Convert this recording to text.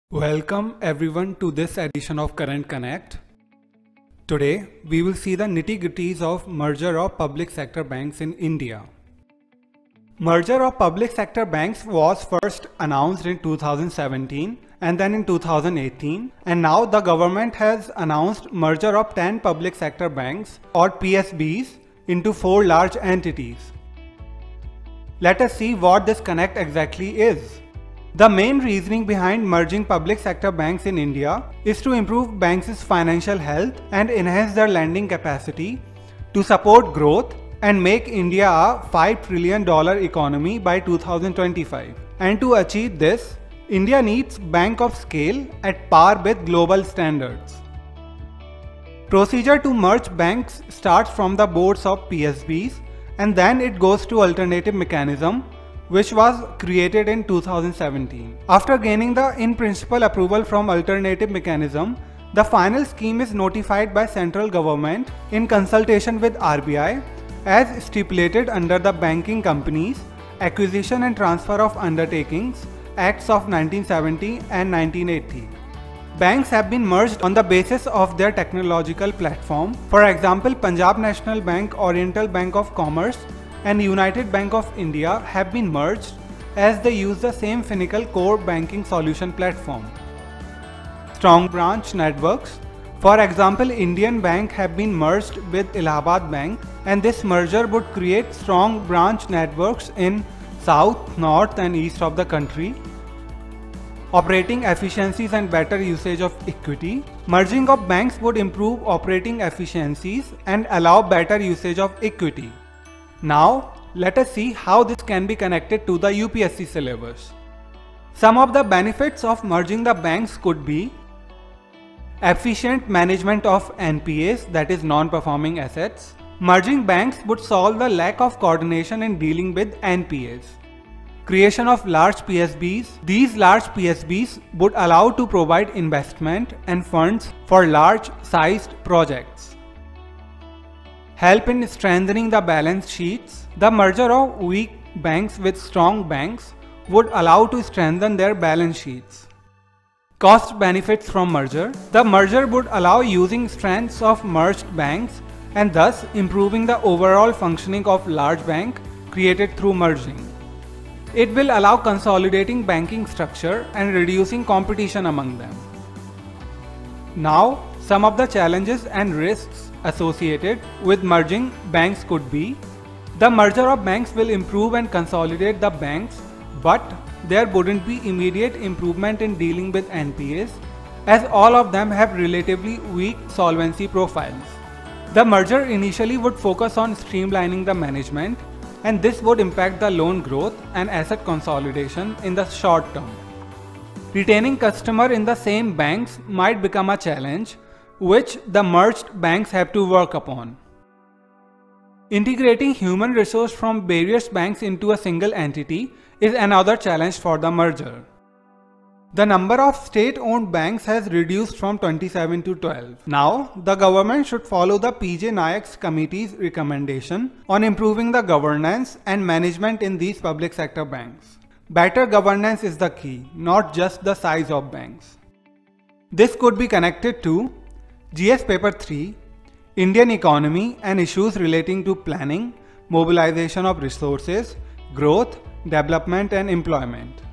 Welcome everyone to this edition of Current Connect. Today we will see the nitty-gritties of merger of public sector banks in India. Merger of public sector banks was first announced in 2017 and then in 2018, and now the government has announced merger of 10 public sector banks or PSBs into 4 large entities. Let us see what this connect exactly is. The main reasoning behind merging public sector banks in India is to improve banks' financial health and enhance their lending capacity to support growth and make India a $5 trillion economy by 2025. And to achieve this, India needs bank of scale at par with global standards. Procedure to merge banks starts from the boards of PSBs and then it goes to alternative mechanism, which was created in 2017. After gaining the in-principle approval from alternative mechanism, the final scheme is notified by central government in consultation with RBI as stipulated under the Banking Companies, Acquisition and Transfer of Undertakings Acts of 1970 and 1980. Banks have been merged on the basis of their technological platform. For example, Punjab National Bank, Oriental Bank of Commerce and United Bank of India have been merged as they use the same Finacle core banking solution platform. Strong branch networks. For example, Indian Bank have been merged with Allahabad Bank, and this merger would create strong branch networks in south, north and east of the country. Operating efficiencies and better usage of equity. Merging of banks would improve operating efficiencies and allow better usage of equity. Now, let us see how this can be connected to the UPSC syllabus. Some of the benefits of merging the banks could be efficient management of NPAs, that is non-performing assets. Merging banks would solve the lack of coordination in dealing with NPAs. Creation of large PSBs. These large PSBs would allow to provide investment and funds for large-sized projects. Help in strengthening the balance sheets. The merger of weak banks with strong banks would allow to strengthen their balance sheets. Cost benefits from merger. The merger would allow using strengths of merged banks and thus improving the overall functioning of large bank created through merging. It will allow consolidating banking structure and reducing competition among them. Now, some of the challenges and risks associated with merging banks could be: the merger of banks will improve and consolidate the banks, but there wouldn't be immediate improvement in dealing with NPAs as all of them have relatively weak solvency profiles. The merger initially would focus on streamlining the management, and this would impact the loan growth and asset consolidation in the short term. Retaining customer in the same banks might become a challenge, which the merged banks have to work upon. Integrating human resource from various banks into a single entity is another challenge for the merger. The number of state-owned banks has reduced from 27 to 12. Now, the government should follow the PJ Nayak's committee's recommendation on improving the governance and management in these public sector banks. Better governance is the key, not just the size of banks. This could be connected to GS Paper 3, Indian economy and issues relating to planning, mobilization of resources, growth, development and employment.